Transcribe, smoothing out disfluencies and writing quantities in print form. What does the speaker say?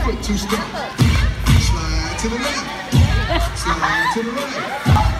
quick two-step. Slide to the left, slide to the right.